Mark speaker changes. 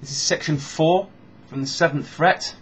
Speaker 1: This is section 4 from the 7th fret.